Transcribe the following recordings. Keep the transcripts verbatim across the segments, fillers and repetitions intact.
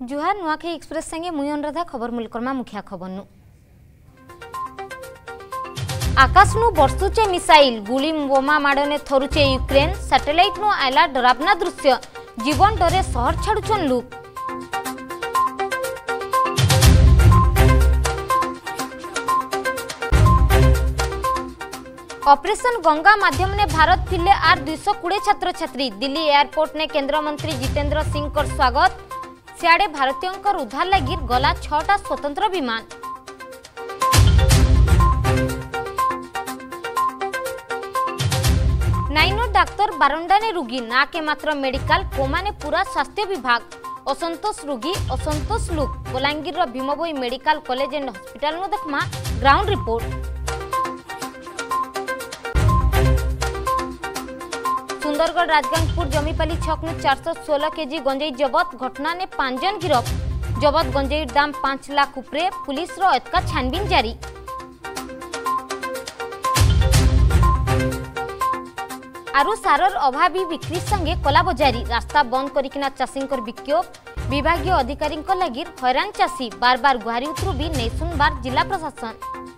जुहार Nuakhai express संगे मुई अनुराधा खबर मुलकर्मा मुखिया खबर नु आकाश नु बर्षुचे मिसाइल गुली बोमा माड़ने थरुचे यूक्रेन सैटेलाइट नु आयला डरावना दृश्य जीवन डरे शहर छाड़ुछन लोक। ऑपरेशन गंगा माध्यम ने भारत फिरले आर दुई सौ कोड़े छात्र छात्री दिल्ली एयरपोर्ट ने केंद्र मंत्री जितेंद्र सिंह कर स्वागत सियाड़े भारतीयों उद्धार लगी गला छटा स्वतंत्र विमान। नाइनो डाक्तर बारंडा ने रोगी ना के मात्र मेडिकल कोमा ने पूरा स्वास्थ्य विभाग असंतोष रोगी असंतोष लोक Balangir Bhimbhoi medical college and hospital नो देखमा ग्राउंड रिपोर्ट। सुंदरगढ़ राजगंजपुर जमीपाली छक में चार सौ सोलह केजी गंजेई जबत घटना ने पांच जन गिरफ जबत गंजेई दाम पांच लाख उपरे पुलिस रो एतका छानबीन जारी। आरु सारर अभावी बिक्री संगे कला बजारी रास्ता बंद करिकिना चाषींकर विक्षोभ विभागीय अधिकारी लगी हैरान चाषी बार बार गुहारी उतरू भी नहीं सुनबार जिला प्रशासन।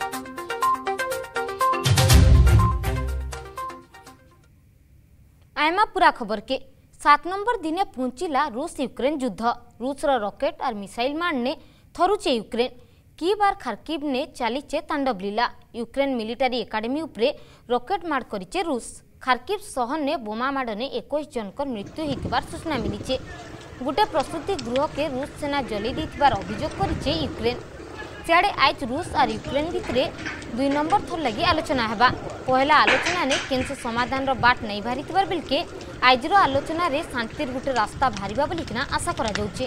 आयमा पूरा खबर के सात नंबर दिने पहुंचला रूस यूक्रेन युद्ध रूस रो रॉकेट और मिसाइल मारने थरुचे यूक्रेन की बार खार्किव ने चालीचे तांडव लीला यूक्रेन मिलिटारी एकाडेमी उपरे रॉकेट मार करिचे रूस खार्किव शहर ने बोमा माड़ने इक्कीस जनकर मृत्यु होइतिबार सूचना मिलीचे गोटे प्रस्तुति गृह के रूस सेना जली देथिबार अभियोग करिचे यूक्रेन सियाड़े आज रूस और यूक्रेन भितरे दुई नंबर थर लगी आलोचना हेबा पहला आलोचना ने केनसे समाधान रो बाट नहीं बाहरी बिलके आज रो आलोचना रे शांतिर गोटे रास्ता बाहरिबा बोलिकिना आशा करा जाउचे।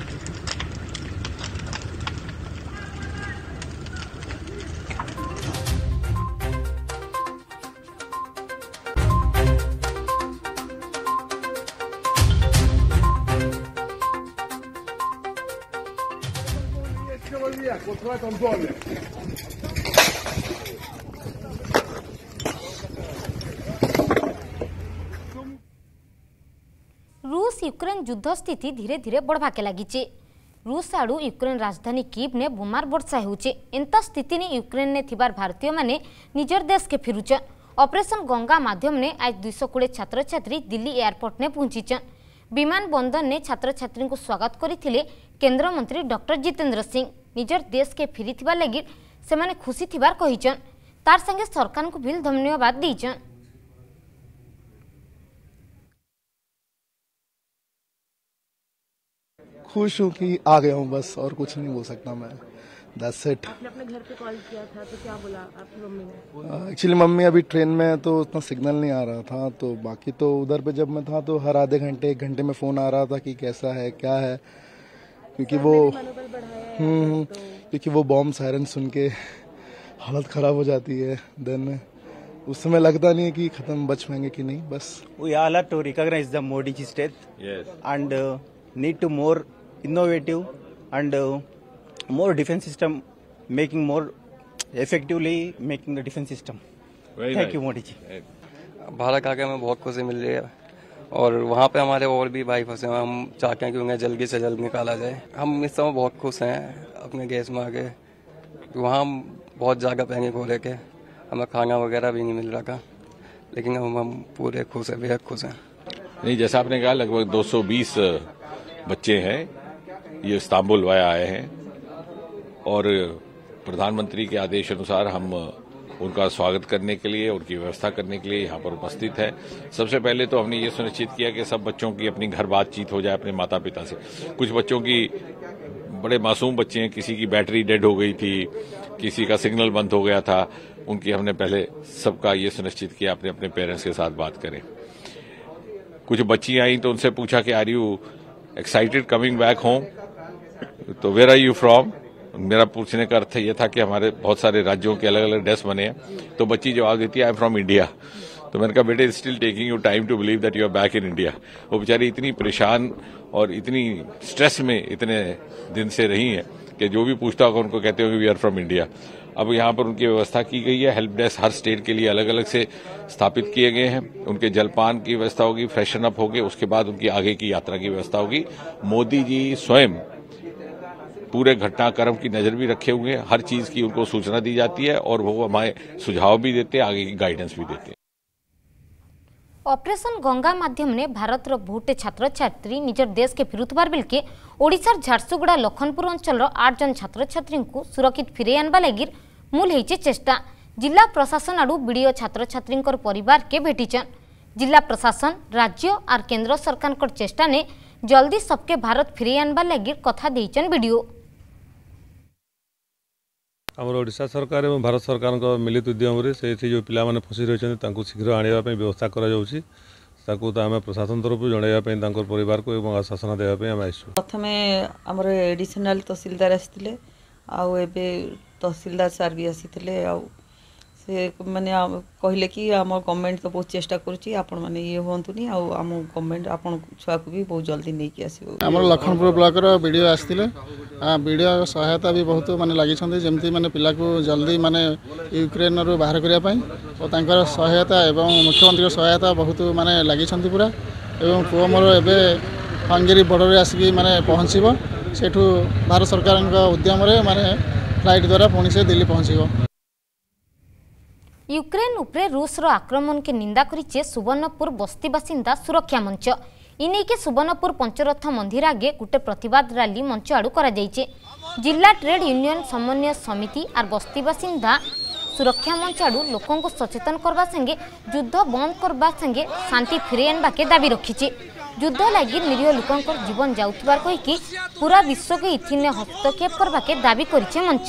रूस यूक्रेन युद्ध स्थिति धीरे धीरे बढ़वाके लगी रूस आड़ू यूक्रेन राजधानी कीव ने बोमार वर्षा होउचे एंता स्थिति ने यूक्रेन ने थिबार भारतीय माने निजर देश के फिरुचन ऑपरेशन गंगा माध्यम ने आज दुई सौ कोड़े छात्र छात्री दिल्ली एयरपोर्ट ने पहुंचीचन विमान बंदर ने छात्र छात्री को स्वागत करथिले केंद्र मंत्री डॉक्टर जितेंद्र सिंह निजर देश के फिरी थिबा लगी से माने खुशी थिबार कहिचन तार संगे सरकार को भी धन्यवाद दीचन। खुश हूँ कि आ गया हूँ बस और कुछ नहीं बोल सकता मैं। That's it. आपने अपने घर पे कॉल किया था तो क्या बोला आपकी मम्मी ने? एक्चुअली मम्मी अभी ट्रेन में तो उतना सिग्नल नहीं आ रहा था तो बाकी तो उधर पे जब मैं था तो हर आधे घंटे एक घंटे में फोन आ रहा था कि कैसा है क्या है क्योंकि वो हम्म क्योंकि वो बॉम्ब सायरन सुन के हालत खराब हो जाती है देन उस समय लगता नहीं है कि खत्म बच पाएंगे कि नहीं बस। We all are to recognise the Modi ji state and need to more innovative and uh, more defense system making more effectively making the defense system. Very Thank nice. you Modi ji. Bharat आके हमें बहुत खुशी मिल रही है और वहाँ पे हमारे और भी भाई फंसे हैं हम चाहते हैं कि उन्हें जल्दी से जल्द निकाला जाए। हम इस समय बहुत खुश हैं अपने गैस में आके वहाँ हम बहुत जगह पैंगे को लेके हमें खाना वगैरह भी नहीं मिल रहा था लेकिन हम हम पूरे खुश हैं बेहद खुश हैं। नहीं जैसा आपने कहा लगभग दो सौ बीस बच्चे हैं ये इस्तांबुल वाया आए हैं और प्रधानमंत्री के आदेश अनुसार हम उनका स्वागत करने के लिए उनकी व्यवस्था करने के लिए यहाँ पर उपस्थित है। सबसे पहले तो हमने ये सुनिश्चित किया कि सब बच्चों की अपनी घर बातचीत हो जाए अपने माता पिता से। कुछ बच्चों की बड़े मासूम बच्चे हैं किसी की बैटरी डेड हो गई थी किसी का सिग्नल बंद हो गया था उनकी हमने पहले सबका ये सुनिश्चित किया अपने अपने पेरेंट्स के साथ बात करें। कुछ बच्ची आई तो उनसे पूछा कि are you excited coming back home तो वेयर आर यू फ्रॉम। मेरा पूछने का अर्थ ये था कि हमारे बहुत सारे राज्यों के अलग अलग ड्रेस बने हैं तो बच्ची जवाब देती है आई एम फ्रॉम इंडिया। तो मैंने कहा बेटे still taking you time to believe that you are back in India. वो बेचारी इतनी परेशान और इतनी स्ट्रेस में इतने दिन से रही हैं कि जो भी पूछता होगा उनको कहते हो कि वी आर फ्रॉम इंडिया। अब यहाँ पर उनकी व्यवस्था की गई है। हेल्प डेस्क हर स्टेट के लिए अलग अलग से स्थापित किए गए हैं। उनके जलपान की व्यवस्था होगी, फ्रेशन अप होगी, उसके बाद उनकी आगे की यात्रा की व्यवस्था होगी। मोदी जी स्वयं पूरे घटनाक्रम की नजर भी रखे हुए हैं। हर चीज की उनको सूचना दी जाती है और वो हमारे सुझाव भी देते हैं, आगे की गाइडेंस भी देते हैं। ऑपरेशन गंगा माध्यम ने भारत बहुटे छात्र छात्री निजर देश के फिरुतबार बेल के ओडिशार झारसुगुड़ा लखनपुर अंचल आठ जन छात्र छात्री को सुरक्षित फिरे आनबा लगी मूल होइछे चेष्टा। जिला प्रशासन आड़ू बीडीओ छात्र छात्री परिवार के भेटिचन। जिला प्रशासन राज्य और केंद्र सरकार चेष्टा ने जल्दी सबके भारत फिरे आनबा लगी कथा देइचन बीडीओ। आमर ओडिशा सरकार और भारत सरकार को मिलित उद्यम से जो पिला माने फसी रही शीघ्र आने व्यवस्था करा प्रशासन तरफ जनवाई परिवार को और आश्वासन देवाई आम आसु। प्रथम आमर एडिशनाल तहसीलदार आसते आबे तहसीलदार सार भी आसी आ से माने कहले कि आम गवर्नमेंट तो बहुत चेष्टा करुच्ची आपण माने ये होंतुनी आम गवर्नमेंट आपण छुआ को भी बहुत जल्दी नहीं कि आसो। आम लखनपुर ब्लॉक रो वीडियो आसते वीडियो सहायता भी बहुत माने लगी जमती माने पिला को जल्दी माने यूक्रेन रू बाहर करने और तांकर सहायता एवं मुख्यमंत्री सहायता बहुत माने लगी पूरा एवं पुओ मोर एबे हंगेरी बॉर्डर आसिक माने पहुँचब सेठू भारत सरकार उद्यम माने फ्लाइट द्वारा पुणी से दिल्ली पहुँचब। यूक्रेन उपरे रूस रो आक्रमण के निंदा करिचे सुवर्णपुर बस्ती बासिंदा सुरक्षा मंच। इने के सुवर्णपुर पंचरथ मंदिर आगे गोटे प्रतिवाद रैली मंच आड़ू करा जाइछे। जिला ट्रेड यूनियन समन्वय समिति और बस्ती बासिंदा सुरक्षा मंच आड़ू लोकों को सचेतन करबा संगे युद्ध बंद करबा संगे शांति फिरे आनबा के दाबी रखिचे। युद्ध लगी निरीह लोकों जीवन जाउथिबार कहिकी पूरा विश्व के इथिने हस्तक्षेप करबा के दाबी करिचे मंच।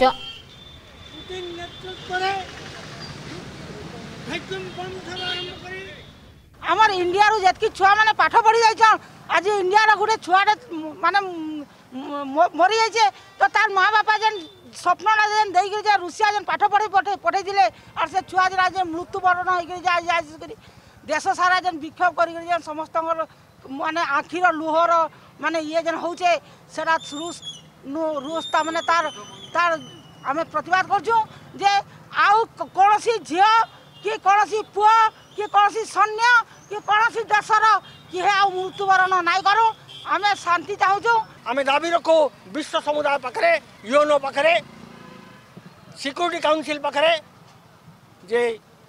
आमर इंडिया रू जतकी छुआ माने पाठ पढ़ी जाइछन आज इंडिया रो गुटे छुआटे माने मरी जाइछे तो तार माँ बापा जन स्वप्न जन देई के जे रूसिया जन पाठ पढ़ी पठे पठे दिले और से छुआ जरा जे मृत्यु वरण होई के जा जा देश सारा जन विक्षोभ करी जन समस्त माने आखिर लुहर माने ये जन होचे सेरा रूस रूस ता माने तार तार आमे प्रतिवाद करछु जे आउ कोनोसी झियो कि कोनोसी पुआ कि कोनोसी सैन्य कि कोनोसी देशर कि हे आउ मृत्युवरण नाई करू आमे शांति चाहूँ। आमे दाबी रखो विश्व समुदाय पाखरे यूएनओ पाखरे सिक्योरिटी काउंसिल पाखरे जे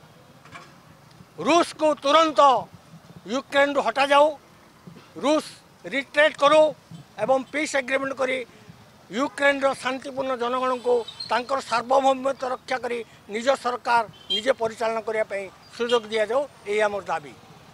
रूस को तुरंत यूक्रेन रू हटा जाऊ रूस रिट्रेट करू एवं पीस एग्रीमेंट करी यूक्रेन रो शांतिपूर्ण जनगण को तांकर सार्वभौमत्व रक्षा करी निज सरकार निजे परिचालन करिया पई सुजोग दिया जाऊ एई हमर दाबी।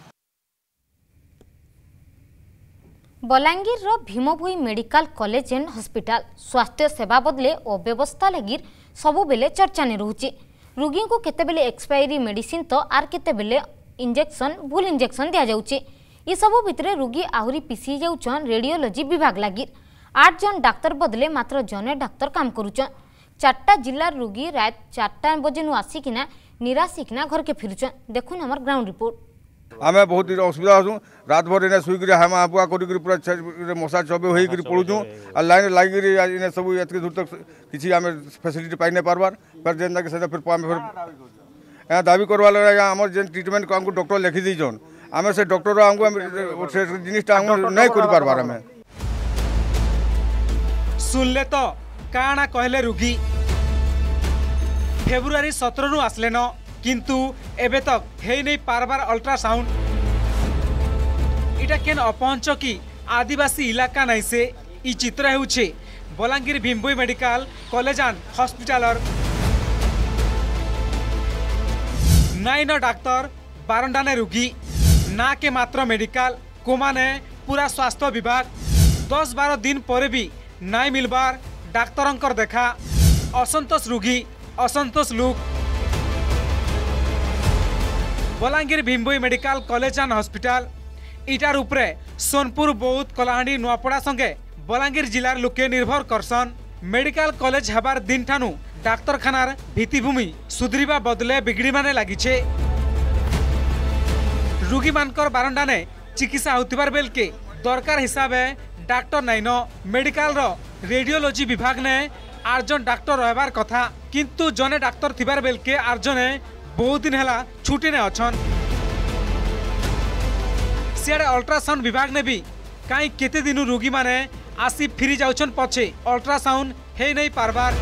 बलांगीर रो Bhimbhoi medical college and hospital स्वास्थ्य सेवा बदले अव्यवस्था लगी सबु बेले चर्चा ने रहउची। रोगी को केतेबेले एक्सपायरी मेडिसिन तो आर केतेबेले इंजेक्शन भूल इंजेक्शन दिया जाउची। ई सबु भितरे रोगी आहुरी पिसी जाउछन रेडियोलॉजी विभाग लगी। आठ जन डाक्तर बदले मात्र जने डाक्तर काम करुचन। चारटा जिलार रोगी रात चारटा बजे नु आसिकिना निराशिकिना घर के फिरुचन। देखुन हमर ग्राउंड रिपोर्ट। आमे बहुत असुविधा होछु रात भर इने सुई करी हम आपुआ करी करी पूरा मशा चबे होई करी पड़ुछु आ लाइन लागि करी इने सब एतके दूर तक किछि आमे फैसिलिटी पाइ नै पारबार पर जेन के से फिर आमे फिर ए दाबी करवा लगे हमर जेन ट्रीटमेंट को हमको डॉक्टर लिखि दिजन आमे से डॉक्टर हमको से जिनिसटा हम नै करि पारबार हमें सुनले तो काना कहले रुगी फेब्रुआरी सत्रह रु आसले न किंतु एबे तक हे नहीं पारबार अल्ट्रासाउंड इटा केन अपहंच कि आदिवासी इलाका नहीं से ई चित्र हेउछे Balangir Bhimbhoi medical college and hospital नाइन डाक्तर बारंडा ने रुगी ना के मात्र मेडिकल कोमा ने पूरा स्वास्थ्य विभाग दस बारह दिन पर भी नाई मिलबार डाक्तरंकर देखा असंतोष रोगी असंतोष लोक Balangir Bhimbhoi medical college and hospital इटार उपरे सोनपुर बौद्ध कलाहांडी नुआपड़ा संगे बलांगीर जिलार लोके निर्भर करसन। मेडिकल कॉलेज हबार दिन ठानु डाक्तरखानार भित्तिभूमि सुधरिबा बदले बिगड़ी माने लागिछे। रोगी मानकर बारंडा ने चिकित्सा होतिबार बेल के दरकार हिसाबे डाक्टर नाइन मेडिकल रो रेडियोलॉजी विभाग ने आठ जन डाक्टर रहबार कथा किंतु जने डाक्तर थिबार बेल के आठ जने बहुत दिन हैला छुट्टी ने अछन। सियाड़े अल्ट्रासाउंड विभाग ने भी कहीं केते दिनु रोगी माने आसी फिरी जाउछन पछे अल्ट्रासाउंड हे नहीं पारबार।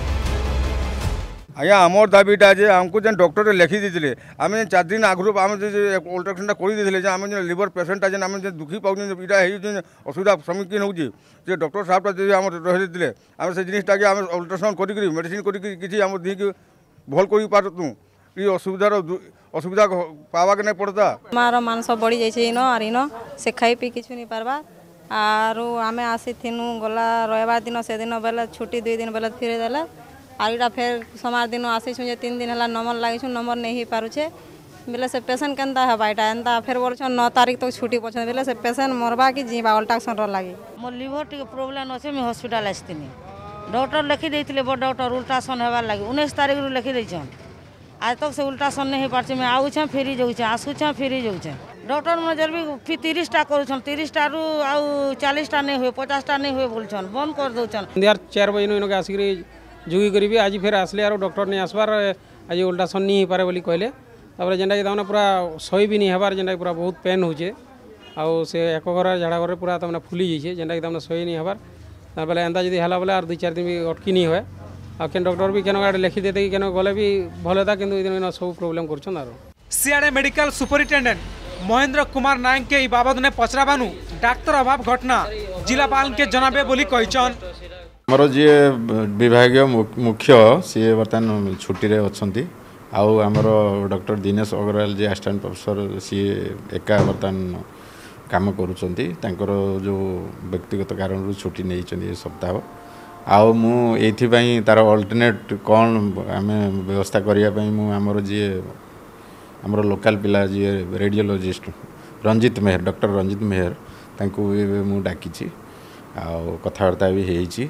आज्ञा आमर दाबीटा जे आमको जेन डॉक्टर लिखि देते आम चार दिन आगु आम अल्ट्रासाउंड कर आम लिवर पेसेंटा जेन आम दुखी पाऊँ यहाँ असुविधा सम्मुखीन होती डॉक्टर साहब आम रही आम से जिनटा कि आम अल्ट्रासाउंड कर मेडिसिन कर दी भल कर पारतु कि असुविधार असुविधा पावा के नहीं पड़ता। मार मानस बढ़ी जाइए इन आर इन से खाई पी कि नहीं पार्बा आर आम आसी गला रहा दिन से दिन बेले छुट्टी दुई दिन बेले फिर देला आर इटा फेर सोमवार दिन आसीछुँ जे तीन दिन है नंबर लगे नंबर नहीं हो पारुछे बेले से पेसेंट केनता है एटा एंता फेर बोल नौ तारीख तक छुट्टी पछन बेले से पेसेंट मरबा कि जीवा अल्ट्रासाउंड लगी मोर लिवर टी प्रोब्लेम अच्छे मुझे हस्पिटाल आसती डॉक्टर लिखि देते बड़ डॉक्टर अल्ट्रासाउंड होबार लगे उन्नीस तारीख रू लिखि देछन आज तक से अल्ट्रासाउंड नहीं हो पारे मैं आऊँ फेरी जाऊँ आसूँ फेरी जाऊँ डॉक्टर मैंने जब भी तीस टा कर तीस टारू आउ चालीस टा नहीं हुए पचास टा नहीं हुए बोलछन बंद कर दौन यार चार बजे इनके आसिक जुगी करी आज फिर आसले यार डॉक्टर नहीं आसबार आज अल्ट्रासाउंड नहीं हो पारे बोली कहले तापर जेनटा कि पूरा सही भी नहीं हबार जेनटा पूरा बहुत पेन होचे आउ से एक घर झाड़ा घर पूरा तमने फुली जाइए जेनटा कि सही नहीं हबार तापर एंता जब है बोले दुई चार दिन भी अटकी नहीं हुए आ डॉक्टर भी केन लिखि देते कि गले भी भल था कि सब प्रोब्लेम कर सियाड़े मेडिकल सुपरिटेंडेंट महेंद्र कुमार नायक के बाबद ने पचराबानु डाक्तर अभाव घटना जिलापाल के जनाबे बोली कहिचन। आमर जी विभाग मुख्य सी बर्तमान छुट्टी रे अच्छी आउ आमर doctor Dinesh Agarwal ji assistant professor सी एका बर्तमान काम करुँच जो व्यक्तिगत कारण छुट्टी नहीं सप्ताह आउ मु एथि तार अल्टरनेट कौन आम व्यवस्था करने आमर जी आमर लोकल पिला जी रेडियोलॉजिस्ट रंजित मेहर डॉक्टर रंजित मेहर तांको मु डाकी आउ कथबार्ता भी होती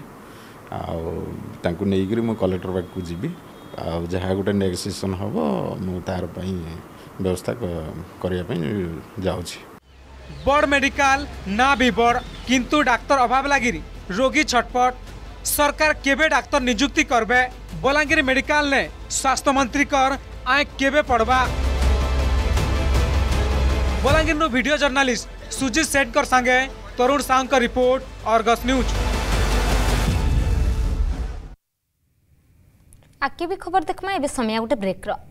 आउ नहीं मु कलेक्टर पाक जीवी आउ जहाँ गोटे नेगोसिएशन हम मु तार व्यवस्था करने जाऊँ। बड़ मेडिकल ना भी बड़ किंतु डाक्तर अभाव लगी रोगी छटपट सरकार केबे डाक्तर नियुक्ति करबे बलांगीर मेडिकल ने स्वास्थ्य मंत्री कर आए केबे पड़वा। बलांगीर नु वीडियो जर्नलिस्ट सुजीत सेठकर संगे तरुण साहू का रिपोर्ट अर्गस न्यूज। आगे भी खबर देखमा एबे समय गोटे ब्रेक रो।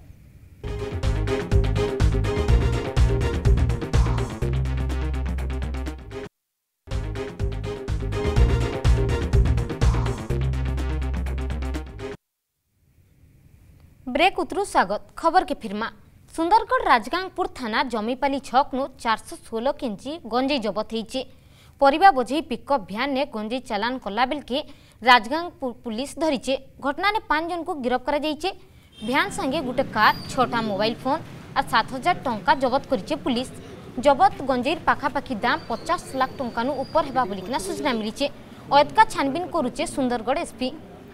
ब्रेक उतरु स्वागत खबर के फिरमा सुंदरगढ़ राजगांगपुर थाना जमीपाली छक नु चार सौ सोलह केजी गंजेई जबत होती परिबा बोझे पिकअप भ्यान ने गंजेई चालान कला बेल के राजगांगपुर पुलिस धरीचे घटना ने पांच जन को गिरफ्त करा जाइए भ्यान संगे गोटे कार छटा मोबाइल फोन और सात हजार टंका जबत करिचे पुलिस जबत गंजेईर पाखापाखि दाम पचास लाख टंका नु ऊपर हेबा बोलिकिना सूचना मिलीचे अयतका छानबीन करुचे सुंदरगढ़ एसपी।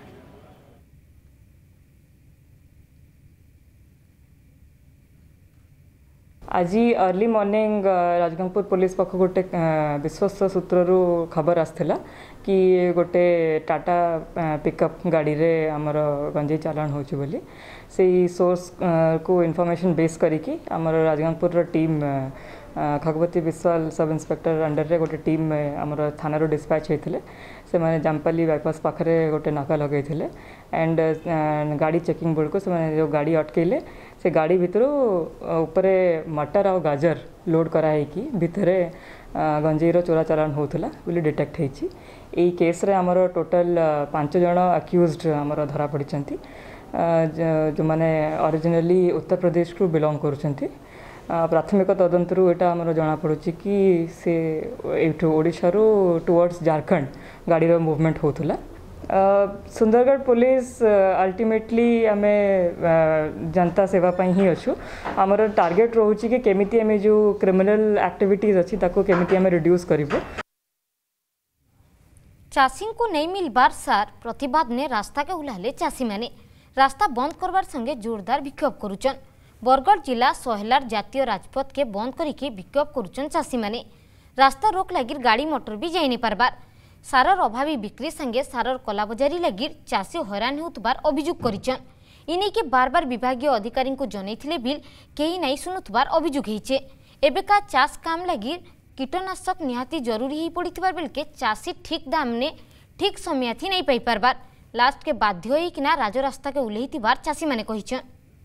आज अर्ली मॉर्निंग राजगांगपुर पुलिस पक्ष गोटे विश्वस्त सूत्रु खबर आसला कि गोटे टाटा पिकअप गाड़ी रे आमर गंजेई चालान होची बोली से सोर्स को इन्फॉर्मेशन बेस करिकी आमर Rajgangpur team खगवती Vishwal sub inspector under रे गोटे टीम आमर थाना रो डिस्पैच होते से माने जामपाली बाईपास पाखरे गोटे नाका लगे एंड गाड़ी चेकिंग बोर्ड को से जो गाड़ी अटकेले से गाड़ी भितर ऊपर मटर और गाजर लोड कराई कि भितरे गंजेईर चोरा चालान होता बोली डिटेक्ट होती यही केस रे आमर टोटल पांच जन अक्यूज्ड आमर धरा पड़ी जो माने ओरिजिनली उत्तर प्रदेश को बिलोंग करुँच प्राथमिक तदंतरू एटा आमर जना पड़ुची कि से एठू ओडिशा रो टुवर्ड्स झारखंड गाड़ी रो मूवमेंट होतला। सुंदरगढ़ पुलिस अल्टीमेटली आमे जनता सेवा पई ही अच्छु आमर टार्गेट रोची कि केमिति आमे जो क्रिमिनल एक्टिविटीज अछि ताको केमिति आमे रिड्यूस करिवो। चाषी को नहीं मिलबार सार प्रतिवाद ने रास्ता के उलाले चाषी माने रास्ता बंद करबार संगे जोरदार विक्षोभ करुचन बरगढ़ जिला सोहेलार जातीय राजपथ के बंद करिके विक्षोभ करुचन चाषी माने रास्ता रोक लगिर गाड़ी मोटर भी जाई नहीं पारबार सारर अभावी बिक्री संगे सारर कलाबजारी लगिर चाषी हैरान होतबार अभियोग करिचन इने के बार बार विभागीय अधिकारी को जनैथिले बिल केही नहीं सुनुतबार अभियोग हेचे एबेका चाष काम लगिर कीटनाशक निहाती जरूरी ही पड़ता बेल के चाषी ठीक दाम ने ठीक समय थी नहीं पाई पारबार लास्ट के बाध्य होई किना राजरास्ता के उल्लेही थिबार चाषी माने कहिछन।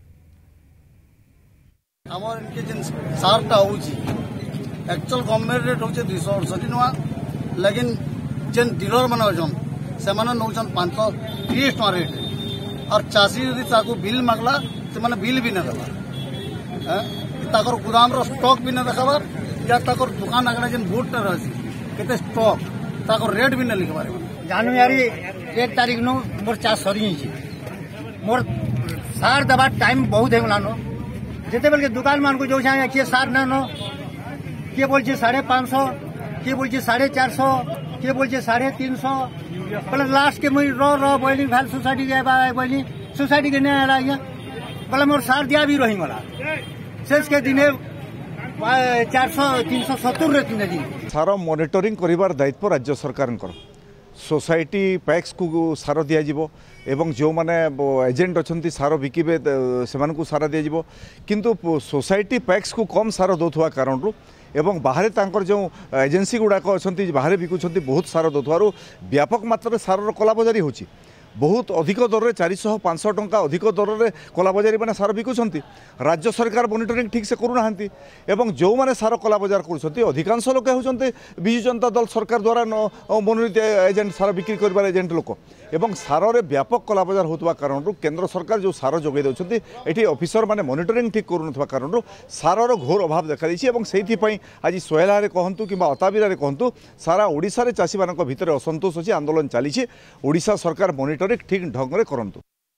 हमर इनके जिन सारटा होची एक्चुअल गवर्नमेंट रेट होचे दो सौ अड़सठ नुआ लेकिन जिन डीलर माने अछन से माने नौचन पाँच सौ तीस टका रेट और चाषी यदि ताको बिल मागला से माने बिल भी न देबा ताकर गोदाम रो स्टॉक भी न देखाबा या ताकर दुकान आगला जिन बोर्ड रहसी केते स्टॉक ताकर रेट भी न लिखबार जनवरी एक तारीख नु मोर चाष सरी छी मोर सार दबा टाइम बहुत हेगलानो जेते बेल के दुकान मान को जो छे के सार न नो के बोल छे साढ़े पाँच सौ के बोल छे साढ़े चार सौ के बोल छे साढ़े तीन सौ पहले लास्ट के मुई रो रो बोली भाल सोसाइटी के बा बोली सोसाइटी के ने आला या पहले मोर सार दिया भी रही मला शेष के दिने चार सौ तीन सौ सत्तर रे दिन दिन सार मॉनिटरिंग करिवार दायित्व राज्य सरकार सोसाइटी पैक्स को सार दि जाव एवं जो माने एजेंट अच्छा सार बिकिबे से सार दि जाव किंतु सोसाइटी पैक्स को कम सार दौथुआ कारण एवं बाहर तांकर जो एजेंसी गुड़ाक अच्छा बाहर बिकुंट बहुत सार दौथुआर व्यापक मात्रा सार कलाबजारी होची बहुत अधिक दर में चार सौ पाँच सौ टंका अधिक दर में कलाबजारी मैंने सार बिकुंट राज्य सरकार मॉनिटरिंग ठीक से करूना एवं जो मैंने सार कलाबजार कर अधिकांश लोक होती विजु जनता दल सरकार द्वारा मनोनीत एजेंट सार बिक्री कर एजेंट लोक एवं सार रे व्यापक कलाबजार होता कारण केंद्र सरकार जो सार जोगे दौरान ये ऑफिसर माने मॉनिटरिंग ठीक करूना कारण सार घोर अभाव देखा से आज सोहेला कहतु कि अताबिरा कहतु सारा ओडिशा रे चाषी मान भितर असंतोष अच्छी आंदोलन चली ओडिशा सरकार मॉनिटरिंग ठीक ढंग रे करंतु।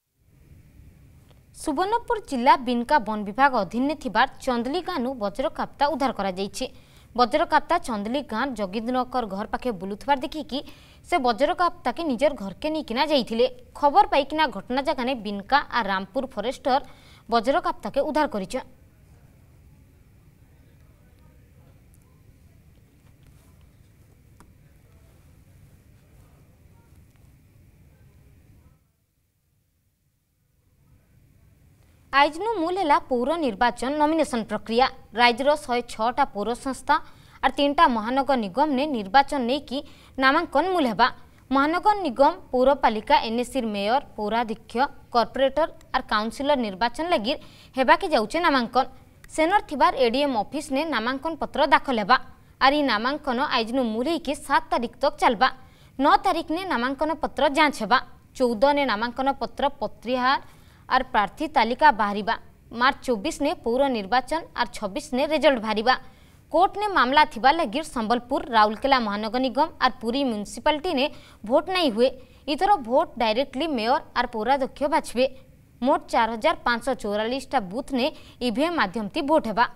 सुवर्णपुर जिला बिनका वन विभाग अधीन थिबार चंदली गाँव वज्र काप्ता उद्धार करा जाइछि। वज्र काप्ता चंदली गाँव जगींद्रकर घर पाखे बुलुथबार देखिकी से वज्र काप्ता के निजर घर के निकिना जाइथिले। खबर पाइकिना घटना जगह ने बिनका आ रामपुर फॉरेस्टर वज्र काप्ता के उद्धार करिछ। आइजनु मूल है पौर निर्वाचन नॉमिनेशन प्रक्रिया राज्यर शहे छटा पौर संस्था और तीन टा महानगर निगम ने निर्वाचन नहीं कि नामांकन मूल है। महानगर निगम पौरपालिका एनएससी मेयर पौराध्यक्ष कॉर्पोरेटर और काउंसिलर निर्वाचन लगी हेबा के जाउचे नामांकन सेनर थिबार एडीएम ऑफिस ने नामांकन पत्र दाखल हेबा और नामांकन आइजनु मूल कि सात तारीख तक चलबा। नौ तारीख ने नामांकन पत्र जांच हेबा। चौदह ने नामांकन पत्र पत्रिहार और प्रार्थी तालिका बाहरिबा। मार्च चौबीस ने पौर निर्वाचन और छब्बीस ने रिजल्ट बाहरिबा। कोर्ट ने मामला थिबा लगी संबलपुर राउरकेला महानगर निगम और पुरी म्यूनिसिपालिटी ने भोट नहीं हुए। इधर भोट डायरेक्टली मेयर और पौराध्यक्ष बाछबे। मोट चार हजार पाँच सौ चौरालीस टा बूथ ने ईवीएम माध्यम थी भोट हेबा।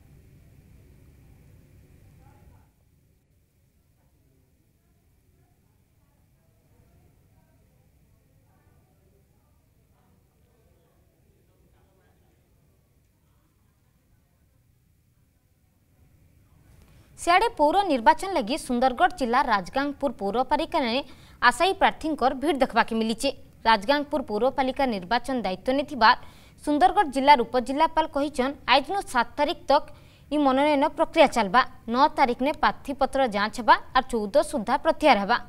सियाड़े पौर निर्वाचन लगी सुंदरगढ़ जिला राजगांगपुर पौरपालिका ने आशायी प्रार्थी भीड़ देखा मिली। राजगांगपुर पौरपालिका निर्वाचन दायित्व ने थिबार सुंदरगढ़ जिलार उपजिलापाल कहिछन आइजनो सात तारीख तक इ मनोनयन प्रक्रिया चलबा। नौ तारीख ने प्रार्थीपत्र जांच हेबा और चौदह सुधा प्रत्याहार हेबा।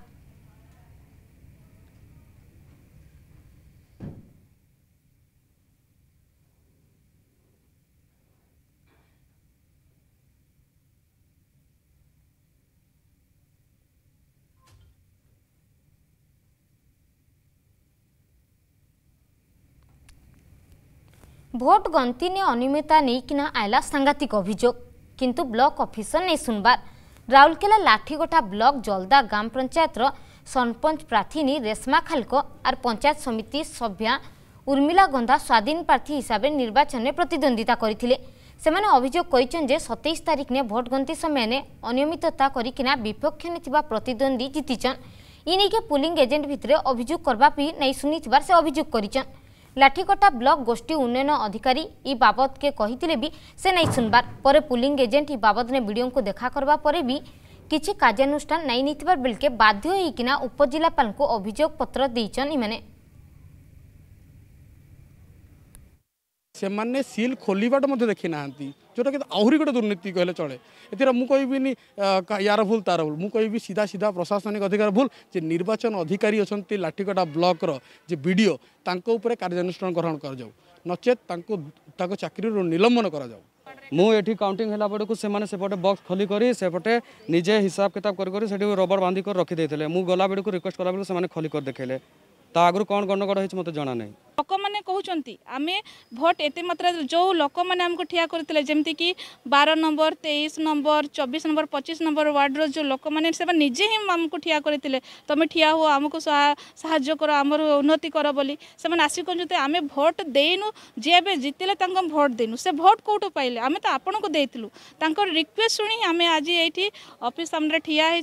भोट गंती ने अनियमितता नहीं किना आयला सांघातिक अभियोग किंतु ब्लॉक ऑफिसर नहीं सुनबार। राउरकेला लाठीगोटा ब्लॉक जलदा ग्राम पंचायत सरपंच प्रार्थी रेशमा खालको और पंचायत समिति सभ्या उर्मिला गंधा स्वाधीन प्रार्थी हिसाब से निर्वाचन में प्रतिद्वंदिता करथिले। सेमाने अभियोग करिछन जे सत्ताईस तारीख ने भोट गंती समय ने अनियमितता करिकिना विपक्ष ने थिबा प्रतिद्वंदी जीतिछन। इने के पुलिंग एजेंट भितरे अभियोग करबा भी नहीं सुनिथिबार से अभियोग करिछन। लाठीकटा ब्लॉक गोष्ठी उन्नयन अधिकारी इ बाबद के कहिथिले भी से नहीं सुनबार परे पुलिंग एजेंट इ बाबद ने वीडियो को देखा करबा परे भी किछि कार्यानुष्ठान नहीं निथिबार बेलके बाध्य होइकिना उपजिलापाल को अभियोग पत्र देइछन। इमाने से माने सील खोलवाटा देखी ना जोटा कि आहरी गोटे दुर्नीति कहले चले ए मुझे कहबी यार भूल तार भूल मुझे सीधा सीधा प्रशासनिक अधिकार भूल जे निर्वाचन अधिकारी अच्छा लाठीकटा ब्लॉक जे वीडियो तांको उपरे कार्यानुष्ठान ग्रहण कर जाऊ नचेत चाकरी निलंबन कर जाऊ मुझे काउंटिंग है बेड़ू से सेपटे बक्स खोलिक सेपटे निजे हिसाब किताब कर रबर बांधिक रखीदे मुझे गला बेड़ू रिक्वेस्ट कला बेलू से खोलिक देखले ता आगु कौन गणगड़ होती मत जाना नहीं लोक मैंने कहते आम भोट एत मात्रा जो लोक मैंने आमको ठिया करते जमती कि बार नंबर तेईस नंबर चौबीस नंबर पच्चीस नंबर वार्ड जो लोक मैंने से निजे ही आमको ठिया करते तुम ठिया हुआ आमको साहाଯ୍य कर आमर उन्नति कर बोली से आसिक कहते आम भोट देनु जी जितले भोट देनु से भोट कौटू पाइले आम तो आपन को देलु रिक्वेस्ट शुणी आम आज ये ऑफिस सामने ठिया है।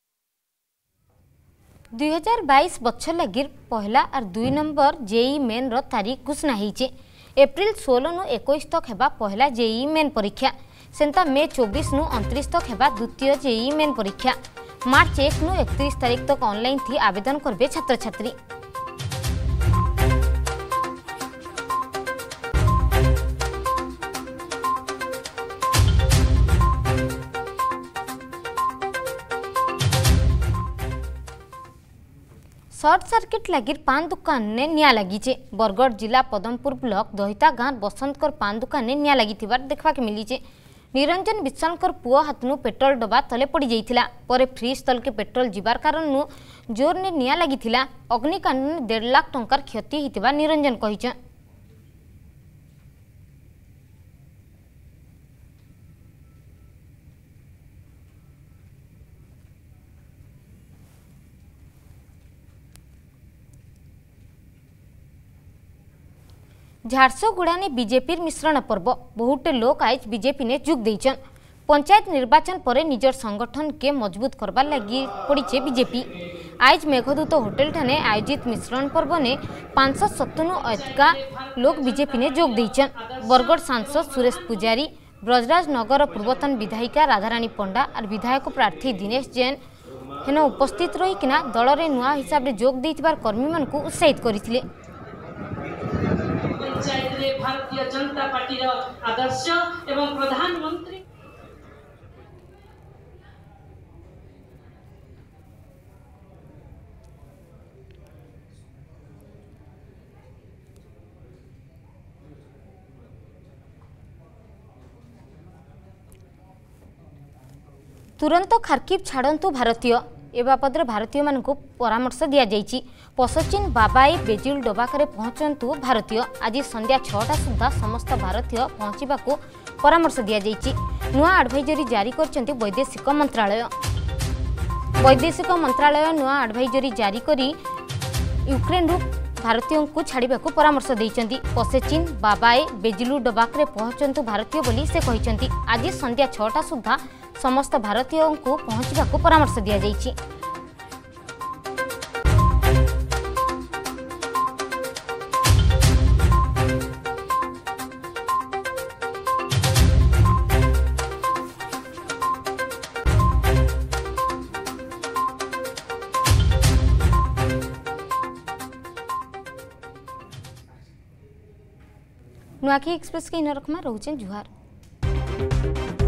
दुई हजार बाईस बच्छ लगी पहला और दुई नंबर जेई मेन रो तारीख घोषणा होईचे। एप्रिल सोलह नु इक्कीस तक हेबा पहला जेई मेन परीक्षा सेंता मे चौबीस नु उनतीस तक हेबा द्वितीय जेई मेन परीक्षा मार्च एक नु इकतीस तारीख तक ऑनलाइन थी आवेदन करबे छात्र छात्री। सर्ट सर्किट लगी पान दुकान ने निया लगी। बरगढ़ जिला पदमपुर ब्लॉक दहिता गाँव बसंतकर पान दुकान ने निया लगी देखा मिली। निरंजन विश्वालकर पुओ हाथनु पेट्रोल डबा तले पड़ जाइथिला परे फ्रिज तल के पेट्रोल जीवार कारण जोर ने निया लगी। अग्निकांड में डेढ़ लाख टंकार क्षति होता निरंजन कही। झारसुगुड़ा ने बीजेपी मिश्रण पर्व बहुटे लोग आज बीजेपी ने जोग देइछन। पंचायत निर्वाचन पर निजर संगठन के मजबूत करबा लगी पड़ीचे बीजेपी। आज मेघदूत होटेल ठाने आयोजित मिश्रण पर्व ने पांच सौ सत्तनु अधिका लोग बीजेपी ने जोग देइछन। बरगढ़ सांसद सुरेश पुजारी, ब्रजराज नगर पूर्वतन विधायिका राधारानी पंडा और विधायक प्रार्थी दिनेश जैन हेन उपस्थित रहीकिना दल में नुआ हिसाब से जोग देइथिबार कर्मी मन को उत्साहित करथिले। भारतीय जनता पार्टी आदर्श एवं प्रधानमंत्री तुरंत खार्किव छाड़तु भारतीय ए बाबद भारतीय मान परामर्श दि जाइए। पशचिन बाबाई बेजिल डबाकरे पहुंचतु भारतीय आज संध्या छटा सुधा समस्त भारतीय पहुंचा परामर्श दि जाइए। नुआ एडवाइजरी जारी कर वैदेशिक मंत्रालय वैदेशिक मंत्रालय नुआ एडवाइजरी जारी करी यूक्रेन रु भारतीयों को छाड़ा परामर्श देइचंती। पशचिन बाबाई बेजिलु डबाकरे पहुंचतु भारतीय बोली से कहते आज संध्या छटा सुधा समस्त भारतीयों को पहुंचा परामर्श दि जाइए। नुआखी एक्सप्रेस के इन रखमा रोचे जुहार।